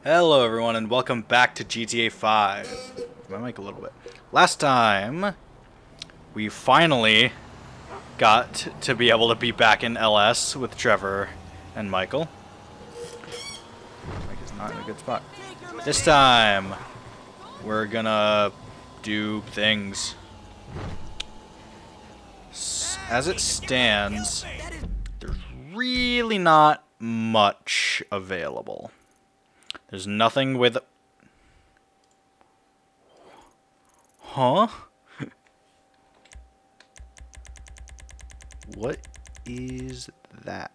Hello everyone and welcome back to GTA 5. My mic a little bit. Last time, we finally got to be able to be back in LS with Trevor and Michael. Mike is not in a good spot. This time, we're gonna do things. As it stands, there's really not much available. There's nothing with... Huh? What is that?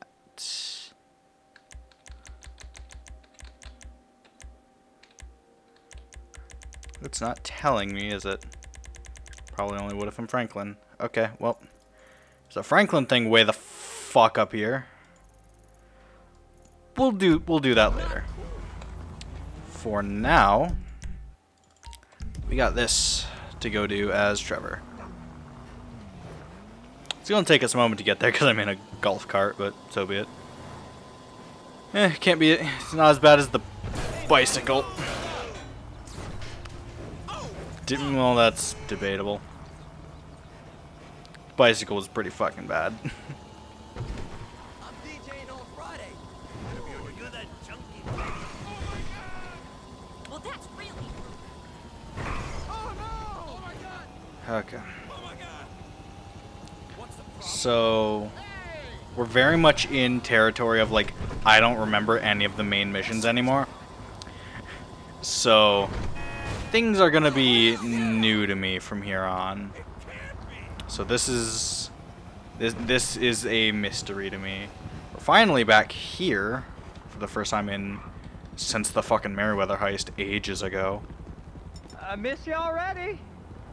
It's not telling me, is it? Probably only would if I'm Franklin. Okay, well. There's a Franklin thing way the fuck up here. We'll do that later. For now, we got this to go do as Trevor. It's gonna take us a moment to get there because I'm in a golf cart, but so be it. Can't be. It's not as bad as the bicycle. Well, that's debatable. Bicycle was pretty fucking bad. Okay. So, we're very much in territory of, like, I don't remember any of the main missions anymore. So, things are gonna be new to me from here on. So this is a mystery to me. We're finally back here for the first time since the fucking Merryweather heist ages ago. I miss you already.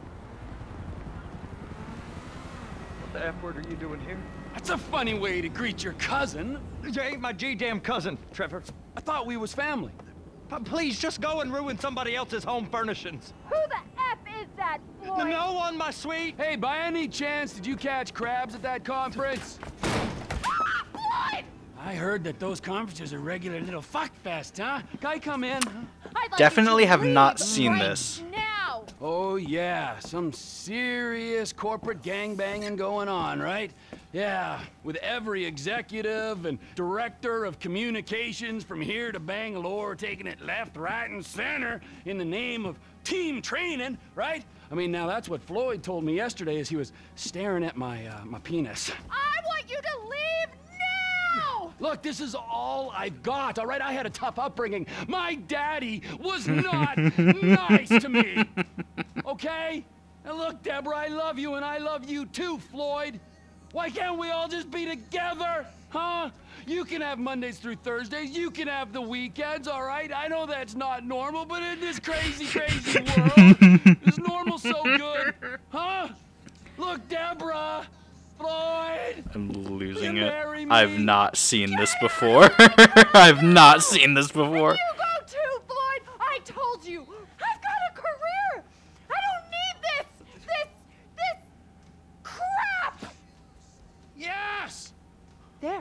What the F word are you doing here? That's a funny way to greet your cousin. You ain't my G-damn cousin, Trevor. I thought we was family. Please, just go and ruin somebody else's home furnishings. Who the F is that, Floyd? No one, my sweet. Hey, by any chance, did you catch crabs at that conference? Floyd! I heard that those conferences are regular little fuck fest, huh? Guy, come in. I'd like Definitely you to have not leave seen right this. Now. Oh, yeah, some serious corporate gangbanging going on, right? Yeah, with every executive and director of communications from here to Bangalore taking it left, right, and center in the name of team training, right? I mean, now that's what Floyd told me yesterday as he was staring at my penis. I want you to leave now! Look, this is all I've got, all right? I had a tough upbringing. My daddy was not nice to me, okay? And look, Deborah, I love you, and I love you too, Floyd. Why can't we all just be together, huh? You can have Mondays through Thursdays. You can have the weekends, all right? I know that's not normal, but in this crazy, crazy world, is normal so good, huh? Look, Deborah, Floyd. I'm losing You it. marry me? I've not seen this before. I've not seen this before. You go too, Floyd! I told you! I've got a career! I don't need this crap! Yes! There.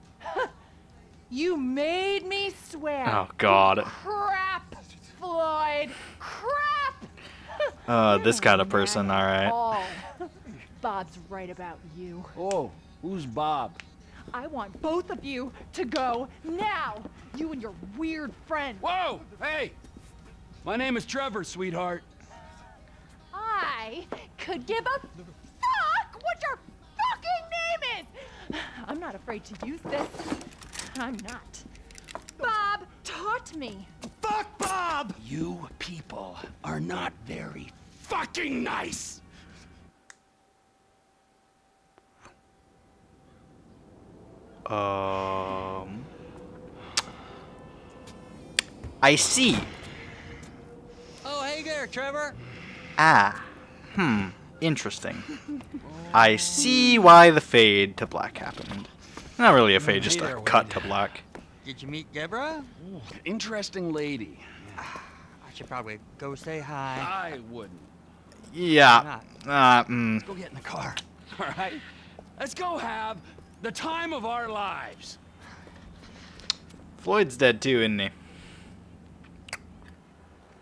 You made me swear. Oh, God. Crap, Floyd. Crap! This kind of person, alright. Oh, Bob's right about you. Oh, who's Bob? I want both of you to go now. You and your weird friend. Whoa! Hey! My name is Trevor, sweetheart. I could give a fuck what your fucking name is. I'm not afraid to use this. I'm not. Bob taught me. Fuck Bob! You people are not very fucking nice! I see. Oh, hey there, Trevor. Ah. Interesting. I see why the fade to black happened. Not really a fade, just Hey a there, cut Wade. to black. Did you meet Deborah? Interesting lady. I should probably go say hi. I wouldn't. Yeah. Go get in the car. All right? Let's go have the time of our lives. Floyd's dead too, isn't he?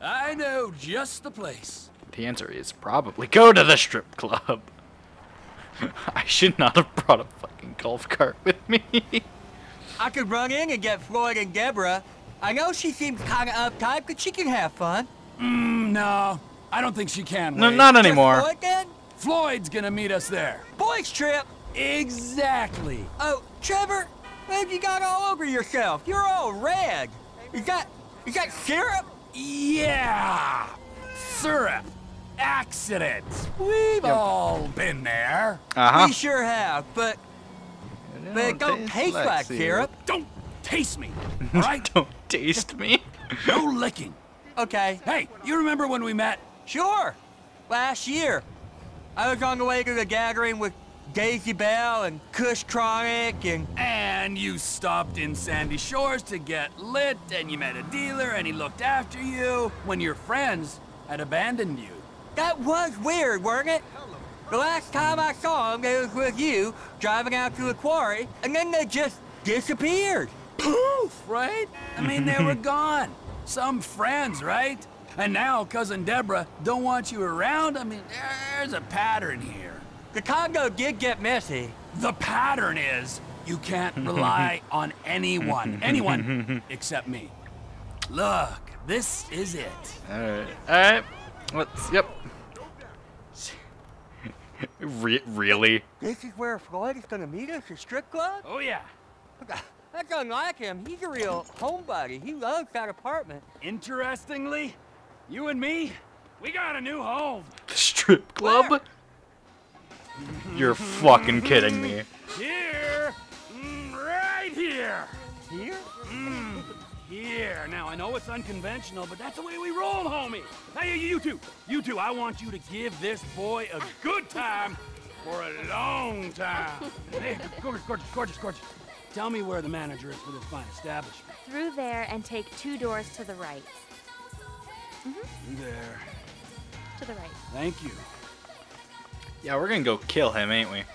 I know just the place. The answer is probably go to the strip club. I should not have brought a fucking golf cart with me. I could run in and get Floyd and Deborah. I know she seems kind of uptight, but she can have fun. No, I don't think she can. No, Wade. not anymore. Floyd then? Floyd's gonna meet us there. Boys trip. Exactly. Oh, Trevor, what have you got all over yourself? You're all red. Is that syrup? Yeah. Syrup. Accidents. We've all been there. Uh-huh. We sure have, but it don't taste like syrup. Don't taste me, all right? Don't taste me. No licking. Okay. Hey, you remember when we met? Sure. Last year, I was on the way to the gathering with Daisy Bell and Kush Chronic And you stopped in Sandy Shores to get lit, and you met a dealer, and he looked after you when your friends had abandoned you. That was weird, weren't it? The last time I saw them, it was with you, driving out to the quarry, and then they just disappeared. Poof, right? I mean, they were gone. Some friends, right? And now Cousin Deborah don't want you around. I mean, there's a pattern here. The Congo did get messy. The pattern is you can't rely on anyone except me. Look, this is it. Alright. Let's, yep. Really? This is where Floyd is gonna meet us at strip club? Oh, yeah. That's unlike him. He's a real homebody. He loves that apartment. Interestingly, you and me, we got a new home. The strip club? Where? You're fucking kidding me. Here, right here. Here? Here. Now, I know it's unconventional, but that's the way we roll, homie. Hey, you two, I want you to give this boy a good time for a long time. Hey, gorgeous. Tell me where the manager is for this fine establishment. Through there and take 2 doors to the right. There. To the right. Thank you. Yeah, we're gonna go kill him, ain't we?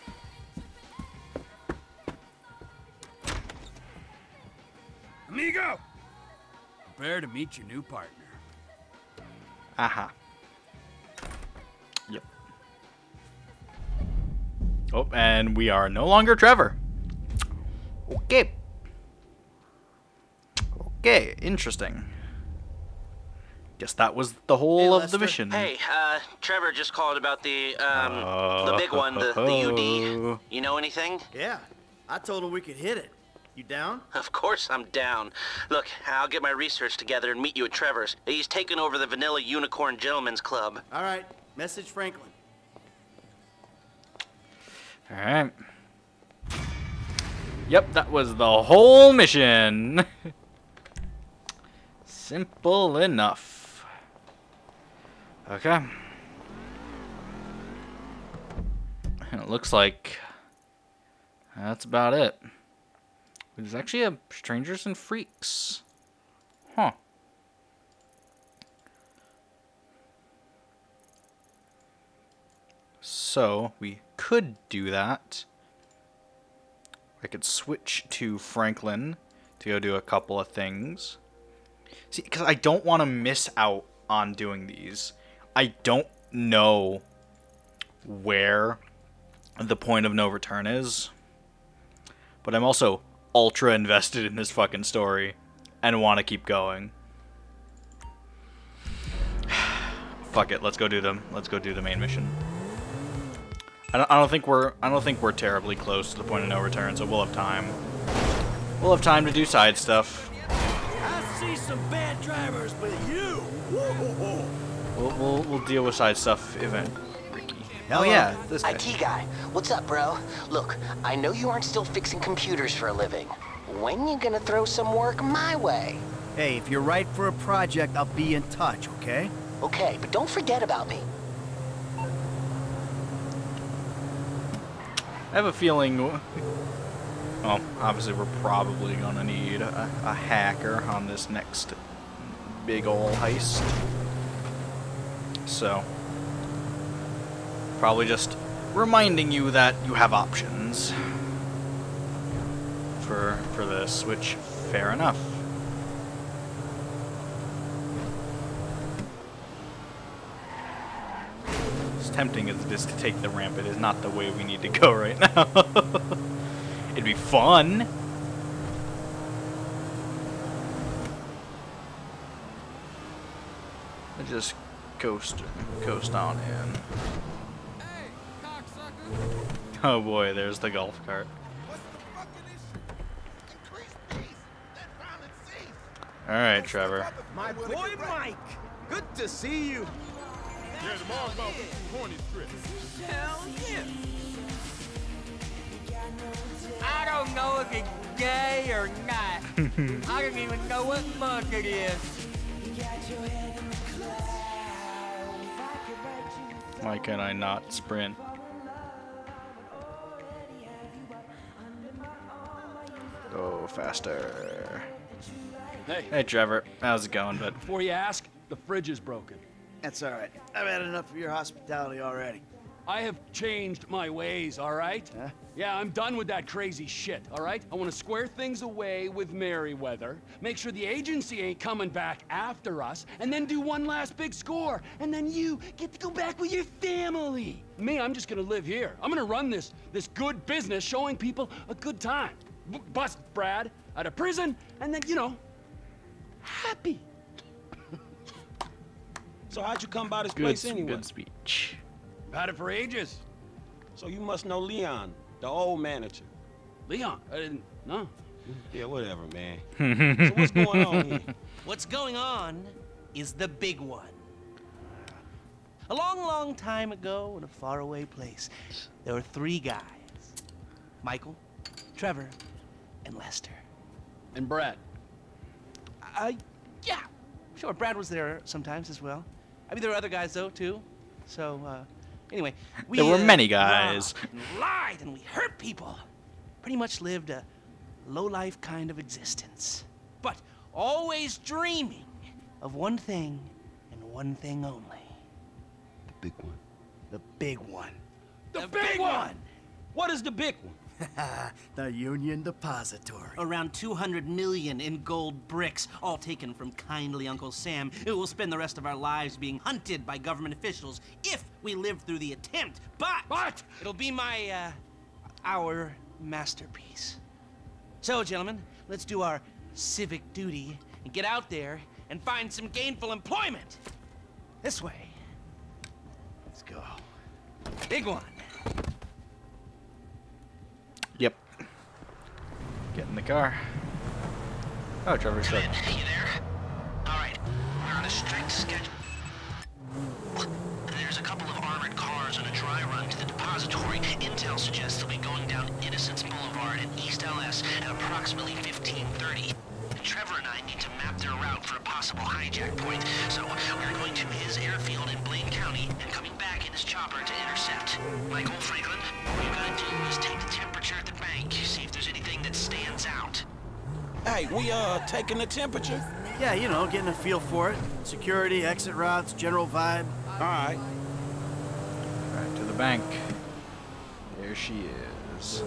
Amigo! Prepare to meet your new partner. Aha. Yep. Oh, and we are no longer Trevor. Okay. Okay, interesting. Guess that was the whole of the mission. Hey, Trevor just called about the big one, the UD. You know anything? Yeah, I told him we could hit it. You down? Of course I'm down. Look, I'll get my research together and meet you at Trevor's. He's taking over the Vanilla Unicorn Gentlemen's Club. All right, message Franklin. Alright. Yep, that was the whole mission. Simple enough. Okay. And it looks like that's about it. There's actually a Strangers and Freaks. Huh. So, we could do that. I could switch to Franklin to go do a couple of things. See, because I don't want to miss out on doing these. I don't know where the point of no return is. But I'm also ultra invested in this fucking story and want to keep going. Fuck it, let's go do them. Let's go do the main mission. I don't think we're terribly close to the point of no return, so we'll have time. We'll have time to do side stuff. I see some bad drivers, but you. We'll deal with side stuff event. Ricky. Hello. Oh yeah, this guy. IT guy, what's up, bro? Look, I know you aren't still fixing computers for a living. When you gonna throw some work my way? Hey, if you're right for a project, I'll be in touch, okay? Okay, but don't forget about me. I have a feeling. Well, obviously we're probably gonna need a hacker on this next big ol' heist. So, probably just reminding you that you have options for this, which fair enough. tempting as it is to take the ramp, it is not the way we need to go right now. It'd be fun. Just coast on in. Hey, cocksucker! Oh boy, there's the golf cart. All right, Trevor. My boy Mike, good to see you. Yeah, tomorrow's about the corny strip. Hell yeah. I don't know if it's gay or not. I don't even know what month it is. Why can I not sprint? Go faster. Hey Trevor, how's it going, bud? Before you ask, the fridge is broken. That's all right. I've had enough of your hospitality already. I have changed my ways, all right? Huh? Yeah, I'm done with that crazy shit, all right? I want to square things away with Merryweather, make sure the agency ain't coming back after us, and then do one last big score, and then you get to go back with your family. Me, I'm just gonna live here. I'm gonna run this good business showing people a good time. Bust Brad out of prison, and then, you know, happy. So how'd you come by this place anyway? Good speech. I've had it for ages. So you must know Leon, the old manager. Leon, I didn't, no. Yeah, whatever, man. So what's going on here? What's going on is the big one. A long, long time ago in a faraway place, there were 3 guys. Michael, Trevor, and Lester. And Brad. Yeah, sure, Brad was there sometimes as well. I mean, there were other guys, though, too. So, anyway, we... There were many guys. robbed and lied, and we hurt people. Pretty much lived a low-life kind of existence. But always dreaming of one thing and one thing only. The big one. The big one. The big one! What is the big one? The Union Depository. Around 200 million in gold bricks, all taken from kindly Uncle Sam, who will spend the rest of our lives being hunted by government officials if we live through the attempt. But it'll be our masterpiece. So, gentlemen, let's do our civic duty and get out there and find some gainful employment. This way. Let's go. Big one. Yep. Get in the car. Oh, Trevor's stuck. You there? All right, we're on a strict schedule. There's a couple of armored cars on a dry run to the depository. Intel suggests they'll be going down Innocence Boulevard in East LS at approximately 15:30. Trevor and I need to map their route for a possible hijack point, so we're going to his airfield in Blaine County and coming back in his chopper to intercept. Michael Franklin, what you gotta do is take the temperature at the bank, see if there's anything that stands out. Hey, we taking the temperature? Yeah, you know, getting a feel for it. Security, exit routes, general vibe. All right. Right to the bank. There she is.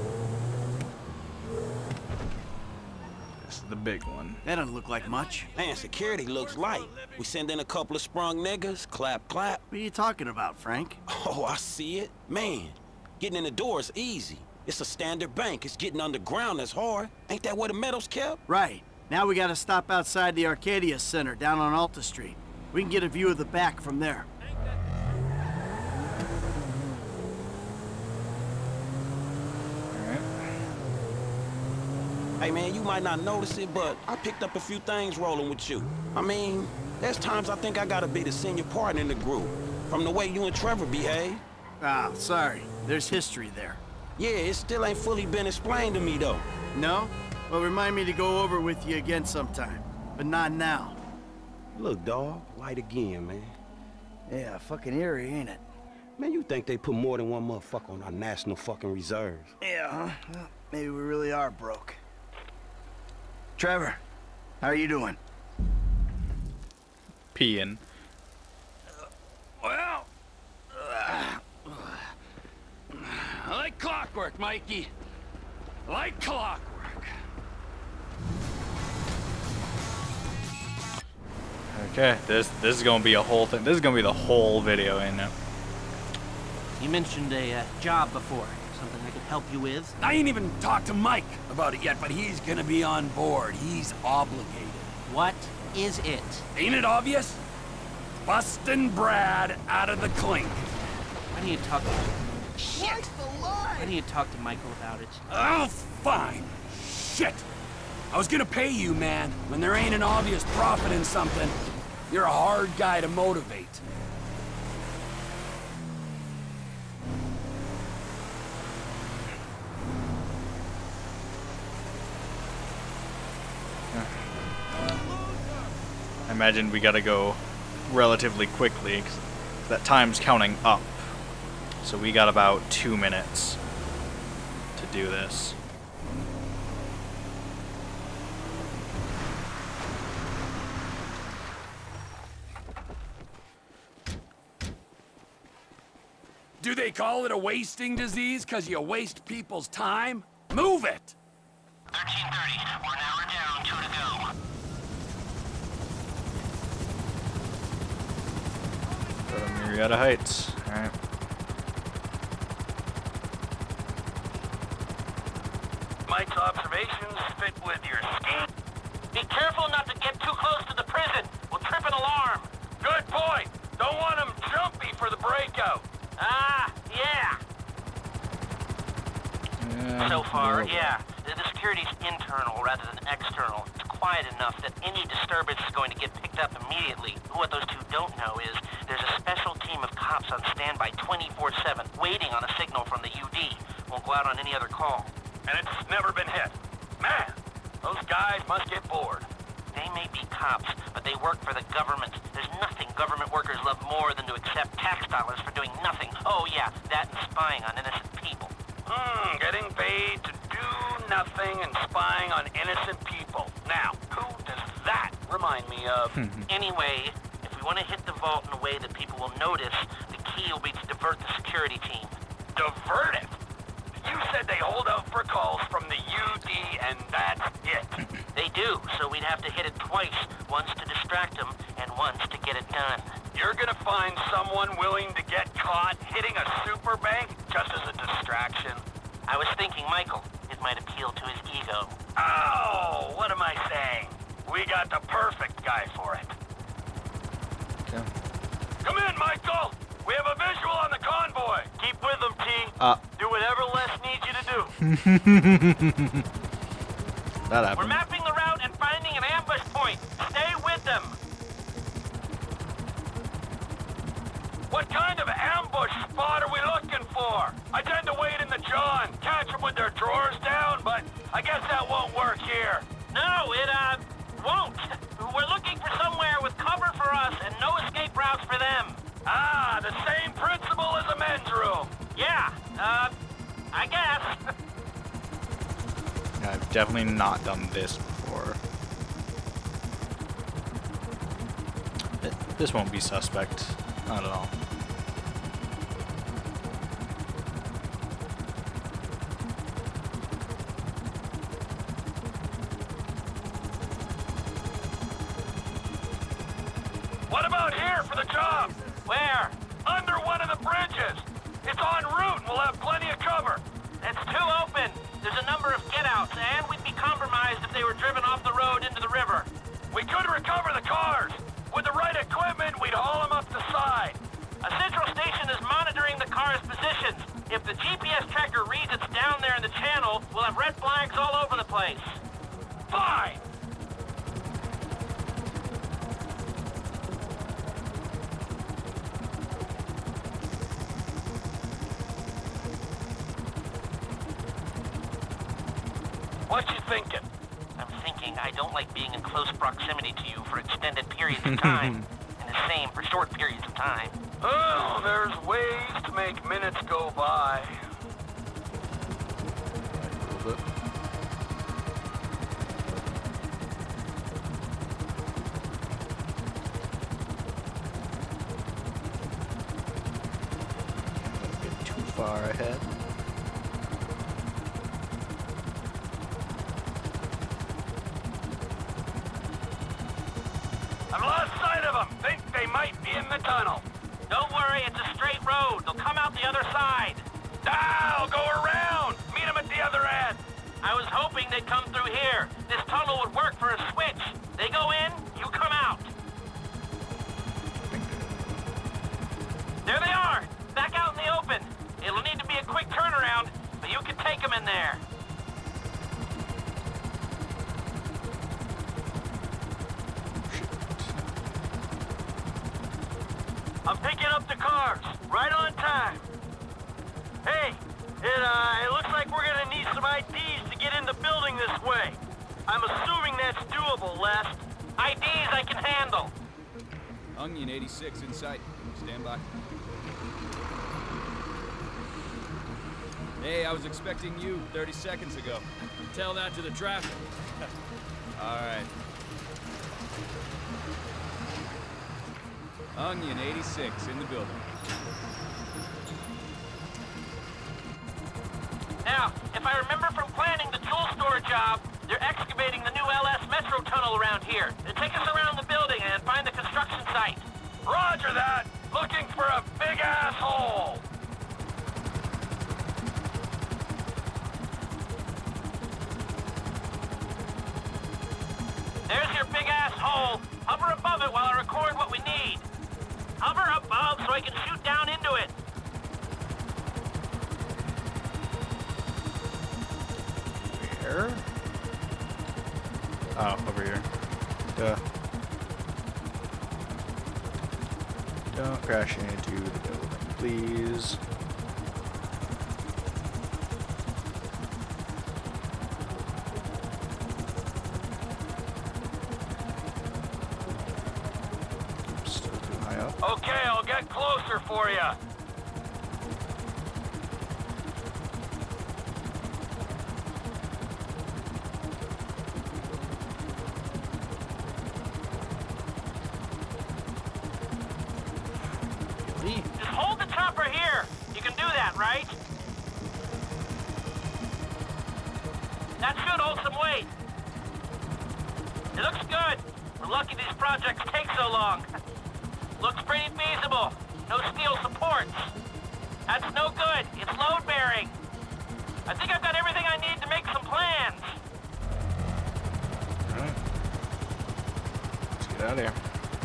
This is the big one. That doesn't look like much. Man, security looks light. We send in a couple of sprung niggas, clap, clap. What are you talking about, Frank? Oh, I see it. Man, getting in the door is easy. It's a standard bank. It's getting underground that's hard. Ain't that where the metal's kept? Right. Now we gotta stop outside the Arcadia Center down on Alta Street. We can get a view of the back from there. Hey man, you might not notice it, but I picked up a few things rolling with you. I mean, there's times I think I gotta be the senior partner in the group, from the way you and Trevor behave. Ah, sorry. There's history there. Yeah, it still ain't fully been explained to me though. No? Well, remind me to go over with you again sometime. But not now. Look, dawg, light again, man. Yeah, fucking eerie, ain't it? Man, you think they put more than one motherfucker on our national fucking reserves? Yeah, huh? Well, maybe we really are broke. Trevor, how are you doing? Peeing. Well, like clockwork, Mikey. Like clockwork. Okay, this is gonna be a whole thing. This is gonna be the whole video, ain't it? You mentioned a job before. Something I could help you with? I ain't even talked to Mike about it yet, but he's gonna be on board. He's obligated. What is it? Ain't it obvious? Bustin' Brad out of the clink. I need to talk to... Shit! I need to talk to Michael about it. Oh, fine. Shit! I was gonna pay you, man. When there ain't an obvious profit in something, you're a hard guy to motivate. I imagine we gotta go relatively quickly, 'cause that time's counting up. So we got about 2 minutes to do this. Do they call it a wasting disease because you waste people's time? Move it! 13:30. 1 hour down, 2 to go. Go to Murrieta Heights. Alright. Mike's observations fit with your scheme. Be careful not to get too close to the prison. We'll trip an alarm. Good point! Don't want them jumpy for the breakout. Ah, yeah. So far, yeah. The security's internal rather than external. It's quiet enough that any disturbance is going to get picked up immediately. What those two don't know is there's a special team of cops on standby 24/7, waiting on a signal from the UD. Won't go out on any other call. And it's never been hit. Man, those guys must get bored. They may be cops, but they work for the government. There's nothing government workers love more than to accept tax dollars for doing nothing. Oh yeah, that and spying on innocent people. Getting paid to do nothing and spying on innocent people. Now, who does that remind me of? Anyway, if we want to hit the vault in a way that people will notice, the key will be to divert the security team. Divert it? You said they hold out for calls from the UD and that's it. They do, so we'd have to hit it twice. Once to distract them, and once to get it done. You're gonna find someone willing to get caught hitting a super bank just as a distraction? I was thinking Michael. It might appeal to his ego. Oh, what am I saying? We got the perfect guy for it. Okay. Come in, Michael! We have a visual on the convoy! Keep with them, T. Do whatever Les needs you to do. That happened. We're mapping the route and finding an ambush point. Stay with them. What kind of ambush spot are we looking for? I tend to wait in the John, catch them with their drawers down, but I guess that won't work here. No, it, won't. We're looking for somewhere with cover for us and no escape routes for them. Ah, the same principle as a men's room. Yeah, I guess. I've definitely not done this before. This won't be suspect. Not at all. What about here for the job? Where? Under one of the bridges. It's en route and we'll have plenty of cover. It's too open. There's a number of get-outs, and we'd be compromised if they were driven off the road into the river. We could recover the cars. With the right equipment, we'd haul them up the side. A central station is monitoring the car's positions. If the GPS tracker reads it's down there in the channel, we'll have red flags all over the place. Fine. What you thinking? I'm thinking I don't like being in close proximity to you for extended periods of time. And the same for short periods of time. Oh, there's ways to make minutes go by. A little bit. Don't get too far ahead. I've lost sight of them. Think they might be in the tunnel. Don't worry, it's a straight road. They'll come out the other side. I'll go around. Meet them at the other end. I was hoping they'd come through here. This tunnel would work for a switch. They go in, you come out. There they are, back out in the open. It'll need to be a quick turnaround, but you can take them in there. I'm picking up the cars, right on time. Hey, it looks like we're gonna need some IDs to get in the building this way. I'm assuming that's doable, Les. IDs I can handle. Onion 86 in sight. Stand by. Hey, I was expecting you 30 seconds ago. Tell that to the traffic. All right. Onion 86 in the building. Now, if I remember from planning the tool store job, they're excavating the new LS Metro tunnel around here. They take us around the building and find the construction site. Roger that. Looking for a big asshole. There's your big ass hole. Hover above it while I record what we need. Hover above so I can shoot down into it. Where? Oh, over here. Duh. Don't crash into the building, please. Still too high up. Okay, I'll get closer for you. Just hold the chopper here. You can do that, right? That should hold some weight. It looks good. We're lucky these projects take so long. Looks pretty feasible. No steel supports. That's no good. It's load bearing. I think I've got everything I need to make some plans. Alright. Let's get out of here.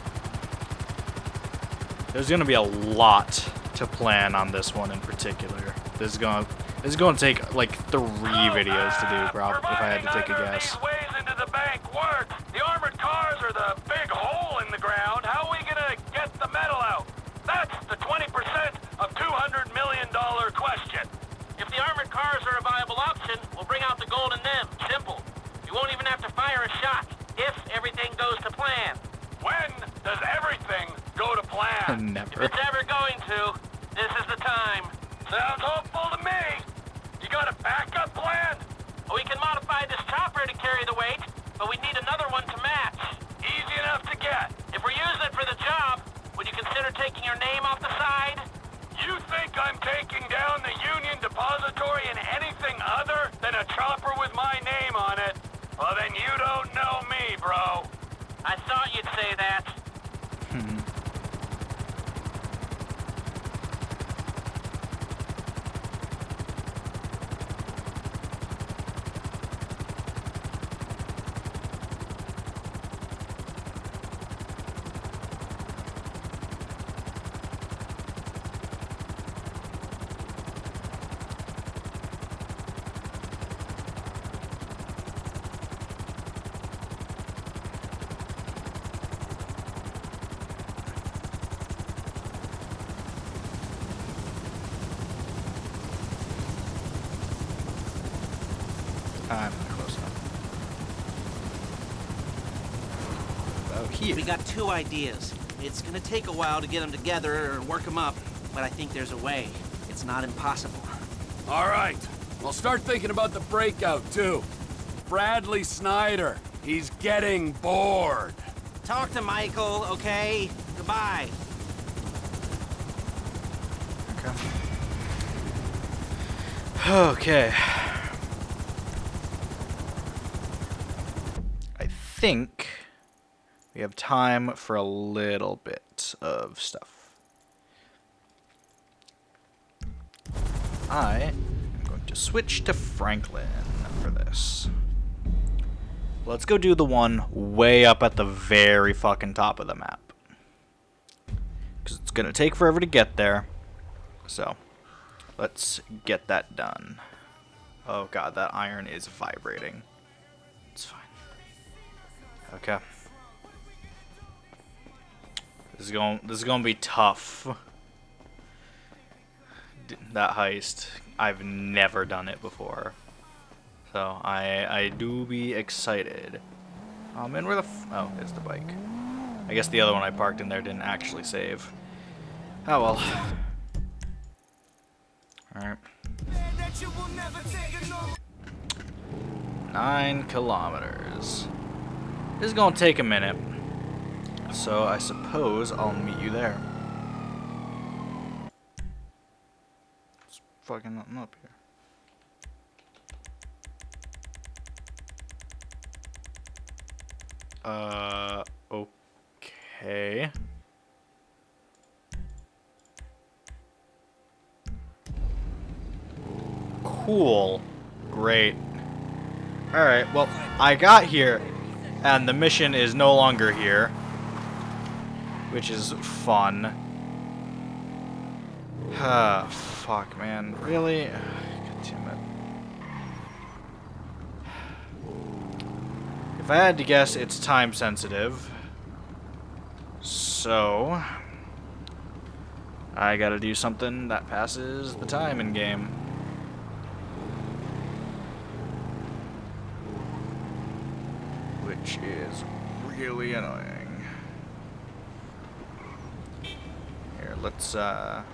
There's gonna be a lot to plan on this one in particular. This is gonna take like 3 videos to do, probably, if I had to take a guess. Ways into the bank work. The armored cars are the big hole in the ground. How are we gonna get the metal out? That's the 20% of $200 million question. If the armored cars are a viable option, we'll bring out the gold in them. Simple. You won't even have to fire a shot if everything goes to plan. When does everything go to plan? Never. If it's ever going to, this is the time. Sounds hopeful to me. You got a backup plan? We can modify this chopper to carry the weight, but we need another one to match. Easy enough to get. If we're using it for the job, would you consider taking your name off the side? You think I'm taking down the Union Depository in anything other than a chopper with my name on it? Well, then you don't know me, bro. I thought you'd say that. I'm close enough. About here. We got 2 ideas. It's gonna take a while to get them together or work them up, but I think there's a way. It's not impossible. All right. We'll start thinking about the breakout, too. Bradley Snyder. He's getting bored. Talk to Michael, okay? Goodbye. Okay. I think we have time for a little bit of stuff. I am going to switch to Franklin for this. Let's go do the one way up at the very fucking top of the map. Because it's going to take forever to get there. So, let's get that done. Oh god, that iron is vibrating. It's fine. Okay. This is going to be tough. That heist, I've never done it before. So, I do be excited. Oh man, where the oh, it's the bike. I guess the other one I parked in there didn't actually save. Oh well. Alright. 9 kilometers. This is gonna take a minute. So I suppose I'll meet you there. It's fucking nothing up here. Okay. Cool. Great. Alright, well, I got here, and the mission is no longer here. Which is fun. Ah, fuck, man. Really? God damn it. If I had to guess, it's time sensitive. So I gotta do something that passes the time in game. Which is really annoying. Here, let's take a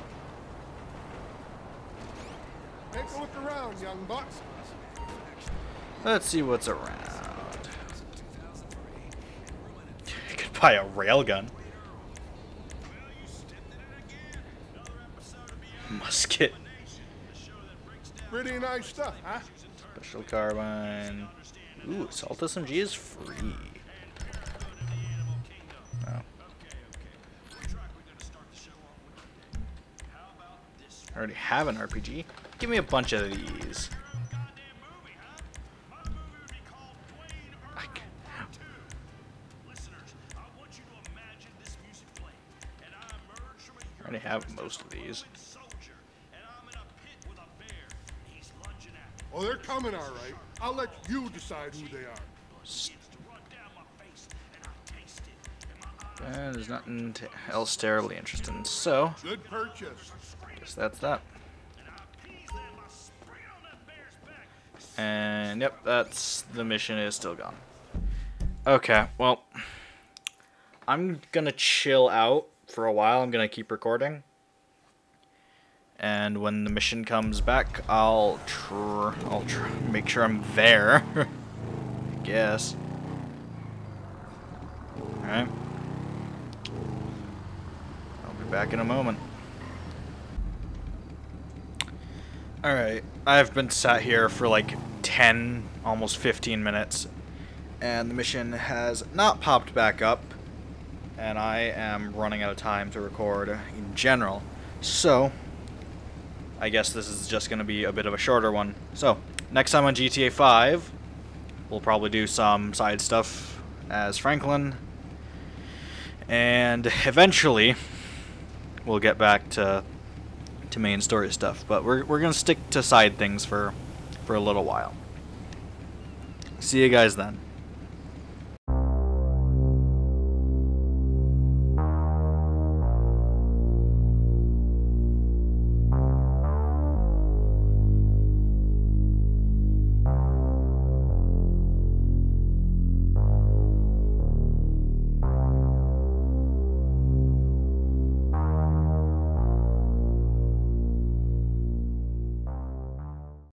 look around, young bucks. Let's see what's around. You could buy a railgun. Musket. Pretty nice stuff, huh? Special carbine. Ooh, Assault SMG is free. Oh. I already have an RPG. Give me a bunch of these. I already have most of these. Oh, they're coming all right. I'll let you decide who they are. There's nothing else terribly interesting, so Good purchase. guess that's that. And yep, that's the mission is still gone. Okay, well, I'm gonna chill out for a while. I'm gonna keep recording, and when the mission comes back, I'll make sure I'm there. I guess. All right. I'll be back in a moment. Alright, I've been sat here for like 10, almost 15 minutes, and the mission has not popped back up, and I am running out of time to record in general. So, I guess this is just going to be a bit of a shorter one. So, next time on GTA 5, we'll probably do some side stuff as Franklin, and eventually, we'll get back to main story stuff, but we're gonna stick to side things for a little while. See you guys then.